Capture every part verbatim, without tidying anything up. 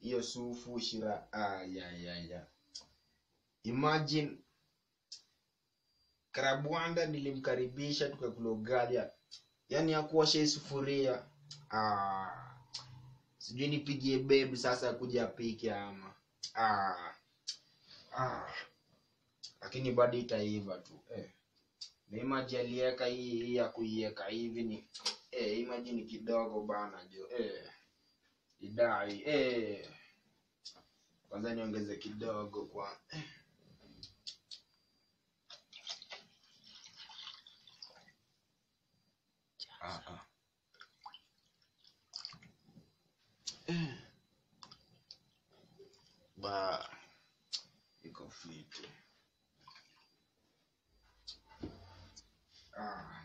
hiyo sufu shira. Ah, ya ya ya. Imagine Karabwanda nilimkaribisha tukakula ugali. Yaani hakuosha sufuria. Ah. Sijui nipigie babe sasa kuja apike ama. Ah. Ah. Lakini bado itaiva tu. Eh. Na imagine aliweka hii hii ya kuiweka hivi ni eh imagine kidogo bana jo. Eh. Idai eh. Kwanza niongeze kidogo kwa eh. Ah ah. Eh. Ba iko fiti. Ah.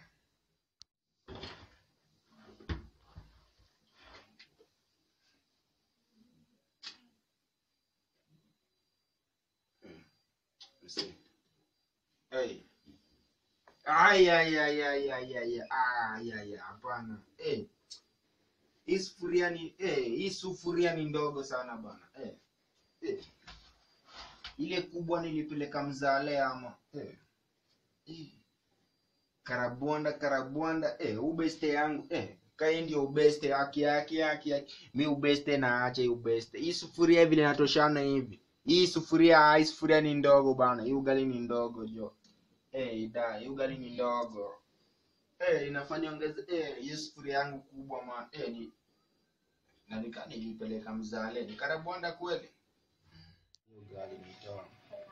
See. Hey. Ay ay ay ay ay ay. Ah ya ya hapana. Eh. Hii sufuria ni eh hii sufuria ni ndogo sana bana. Eh. Eh. Ile kubwa nilipeleka Mzale ama. Eh. Eh. Karabwanda Karabwanda eh ubeste yangu eh kai ndio ubeste haki haki haki mimi ubeste na acha ubeste. Hii sufuria vile inatoshana hivi. Hii sufuria hii sufuria ni ndogo bana. Hii ugali ni ndogo jo. Eh ida hii ugali ni ndogo. Eh inafanya ongeze eh hii sufuria yangu kubwa man. Eh ni na nika nilipeleka Mzale. Ni Karabwanda kweli. Hii ugali ni tamu.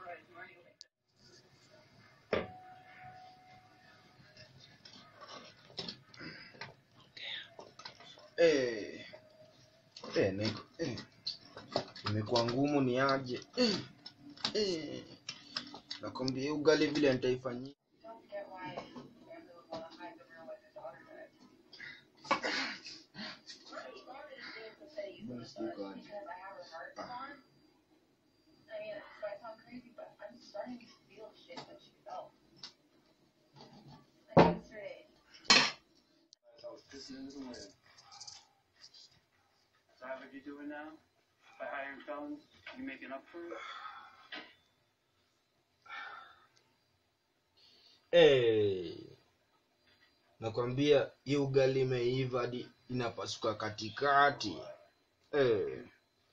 Eh eh niko eh imekuwa ngumu ni aje eh eh nakwambia ugali vile nitaifanyia What you doing now? By hiring felons, you making up for it? eh nakwambia hii ugali imeiva hadi inapasuka katikati eh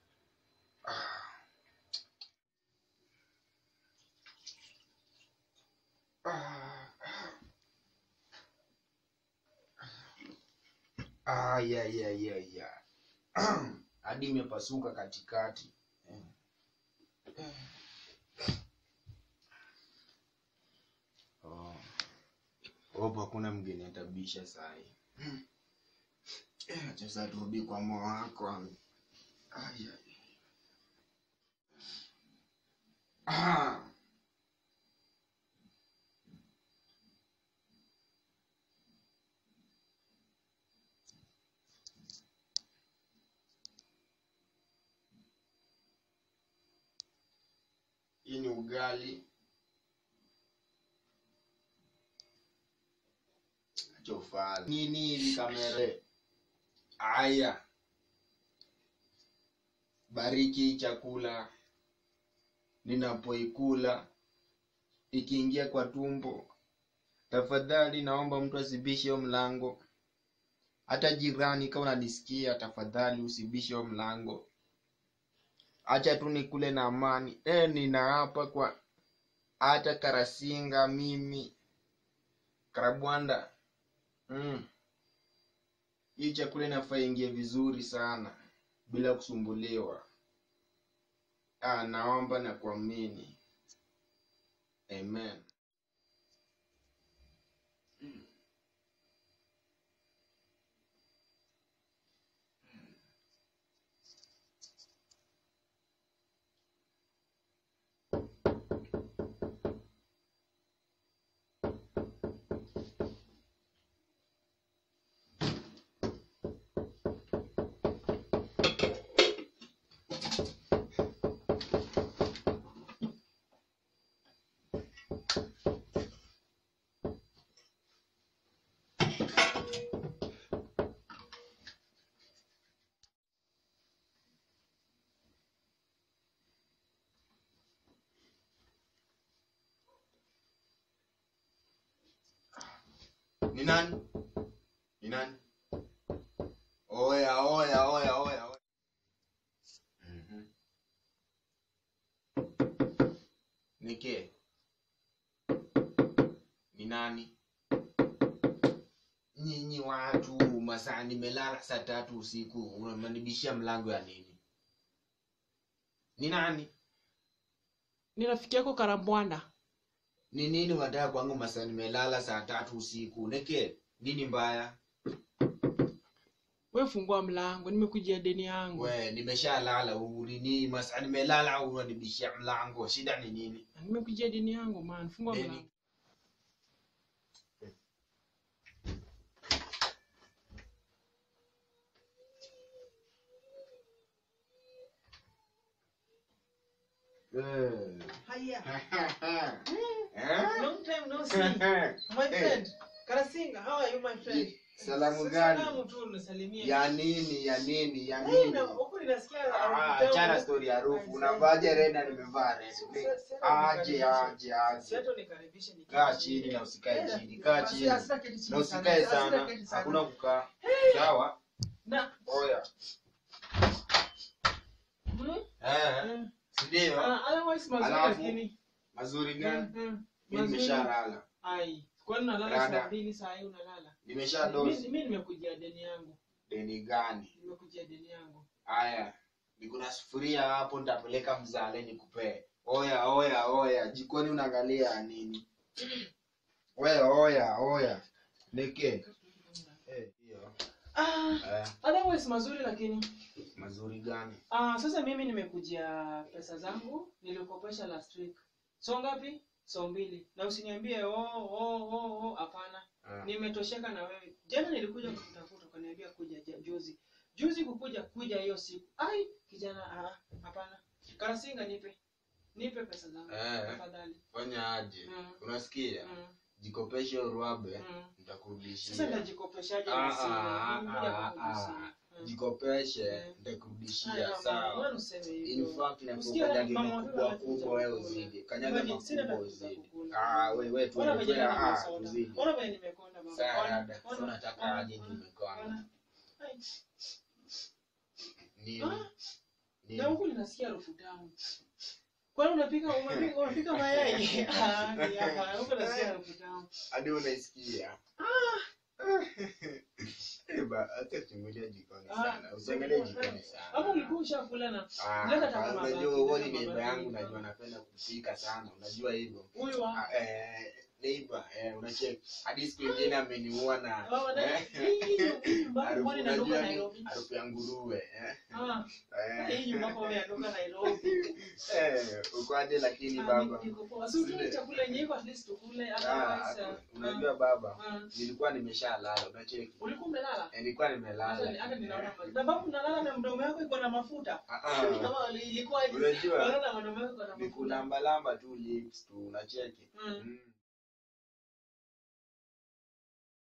ah ah ya ya ya ya hadi imepasuka katikati eh. Eh. Oh. Opa kuna mgeni atabisha sai. Eh, sasa turudi kwa moyo wako. Ai ai. Ah. Hii ni ugali. Chofala. Nini hivi kamera? Aya. Bariki chakula. Ninapoikula ikiingia kwa tumbo. Tafadhali naomba mtu asibishe hiyo mlango. Hata jirani kama unanisikia tafadhali usibishe hiyo mlango. Acha tu nikule na amani. Eh ninaapa kwa hata Karasinga mimi Karabwanda. Mm. Hii chakula inafaa ingie vizuri sana bila kusumbuliwa. Ah naomba na kuamini. Amen. Mm. nani? Ni nani? Oya, oya, oya, oya, oya. Mhm. Nike. Ni nani? Nyinyi watu masaa nimelala saa tatu usiku unanibishia mlango ya nini? Ni nani? Ni rafiki yako Karambwanda. Ni nini unataka kwangu masaa nimelala saa tatu usiku? Nike, nini mbaya? Wewe fungua mlango, nimekujia deni yangu. We, nimeshalala nini masaa nimelala unanibishia mlango. Shida ni nini? Nimekujia deni yangu man, fungua Deni. mlango. Eh. Haya. Eh? Long time no see. My friend, Karasinga, how are you my friend? Salamu gani? Salamu tu unasalimia. Ya nini, ya nini, ya Hey, nini? na huko ninasikia Ah, harufu chana tamu. story ya harufu. Unavaje red na nimevaa red. Aje, aje, aje. Seto nikaribishe ni. Kaa chini na usikae chini. Kaa chini. Na usikae sana. Hakuna kukaa. Sawa? Na. Oya. Hmm? Eh. Ndio. Ah, otherwise mazuri Alafu, lakini. mazuri gani? Mm. Mimi nimeshalala. Ai, kwani unalala Rada. saa mbili saa hii unalala? Nimeshadozi. Mimi nimekujia deni yangu. Deni gani? Nimekujia deni yangu. Haya. Niko na sufuria hapo nitapeleka mzale nikupee. Oya, oya, oya. Jikoni unaangalia nini? Oya, oya, oya. Nike. Eh, hiyo. Ah, Eh, otherwise mazuri lakini. mazuri gani? Ah, sasa mimi nimekujia pesa zangu nilikopesha last week. So ngapi? So mbili. Na usiniambie oh oh oh oh hapana. Ah. Nimetosheka na wewe. Jana nilikuja kukutafuta ukaniambia kuja ja- juzi. Juzi kukuja kuja hiyo siku. Ai, kijana ah hapana. Karasinga nipe. Nipe pesa zangu. Eh. Tafadhali. Fanya aje? Mm. Unasikia? Mm. Jikopeshe urwabe, Mm. nitakurudishia. Sasa nitajikopeshaje Ah, na sina? ah, Nimekuja ah, kukurudia. ah. Mm. Jikopeshe, Mm. nitakurudishia, Haya, sawa? mbona useme hivyo? In fact, Usikia nakukanyagi mama watoto makubwa wanataka kubwa wewe kukula. uzidi. Kanyaga Imagine, sina makubwa tatizo uzidi. kukula. Ah, wewe wewe tu Ona wewe venye ah nimesonda. uzidi. Ona venye nimekonda baba. Sawa Ona, dada. ona, Sasa nataka ona, aje ona, nimekonda. ona. Ai, Nini? Ah, Nini? na huku ninasikia harufu tamu. Kwani unapika unapika unapika mayai? Ah, ni hapa. Huku nasikia harufu tamu. Hadi unaisikia. Eh ba, hata chungulia jikoni Ah, sana. Usiangalie jikoni sana. Hapo ulikuwa ushakula na Ah, leta tamu unajua mabaki, wewe leta ni neighbor mabaki. yangu, najua napenda kupika sana. Unajua hivyo. Huyu wa Ah, eh, neighbor, eh, unacheki. Hadi siku nyingine ameniua na Baba na eh, hii hii mbako harufu kwani natoka unajua ni Nairobi. harufu ya nguruwe, eh. Ah, Eh, hii mbako natoka Nairobi. eh, uko aje lakini Ah, baba? niko poa. So tule chakula yenyewe kwa at least tukule Ah, otherwise. ah, unajua baba, ah, nilikuwa nimeshalala, unacheki. ulikuwa umelala? Eh, nilikuwa Hata nimelala. hata ninaona maji. Sababu unalala na mdomo wako iko na mafuta. Ah, ah. Kama ilikuwa Unajua? unalala na mdomo wako iko na Ni mafuta. kulamba lamba tu lips tu, unacheki. Mm. Mm.